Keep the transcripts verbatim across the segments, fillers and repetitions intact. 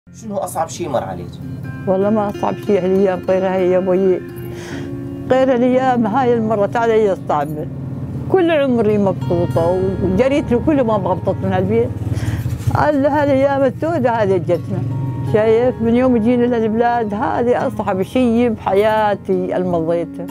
شنو أصعب شيء مر عليك؟ والله ما أصعب شيء هالأيام غيرها هي يا أبوي، غير الأيام هاي المرة علي الصعبة. كل عمري مبسوطة وجريت له كل ما بغبطت من هالبيت. هالأيام السوداء هذه جتنا، شايف من يوم جينا للبلاد هذه أصعب شيء بحياتي المضيته.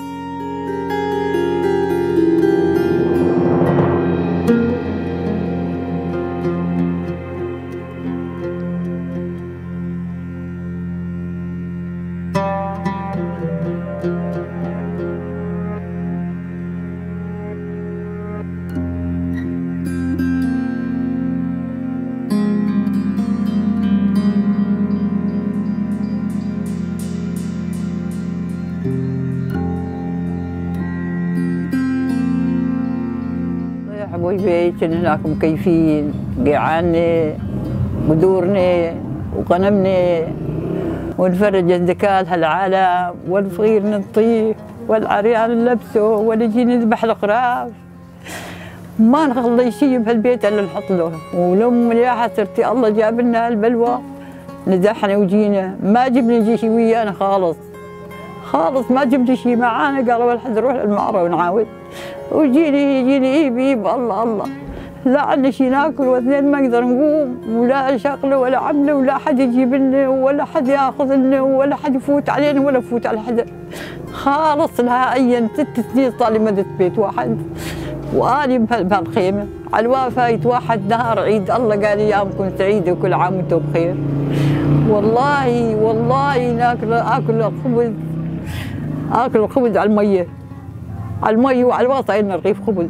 أبوي بيت هناك مكيفين قيعاني بدورني وغنمني ونفرج الذكال هالعالم والفقير نطيح والعريان نلبسه ونجي نذبح القراف. ما نخلي شيء بهالبيت الا نحط له. ولما يا حسرتي الله جاب لنا البلوى نزحنا وجينا، ما جبنا شيء ويانا خالص خالص، ما جبنا شيء معانا. قالوا ولا حد نروح للمعرة ونعاود. وجيني يجيني ايب ايب الله الله، لا عندنا شيء ناكل واثنين ما نقدر نقوم، ولا شغله ولا عمله، ولا حد يجيب لنا ولا حد ياخذ لنا ولا حد يفوت علينا ولا يفوت على حدا خالص. نهائيا ست سنين صار لي مدت بيت واحد واني بهالخيمه. على الوافاية واحد نهار عيد الله قال ايامكم سعيده وكل عام وانتم بخير. والله والله ناكل اكل الخبز، اكل الخبز على الميه، على المي وعلى الوسط عندنا رغيف خبز.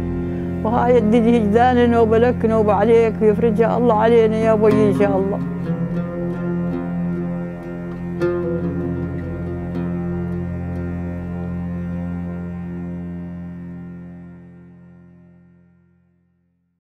وهاي الدنيا هجدانة، نوبة لك نوبة عليك، ويفرجها الله علينا يا ابوي ان شاء الله.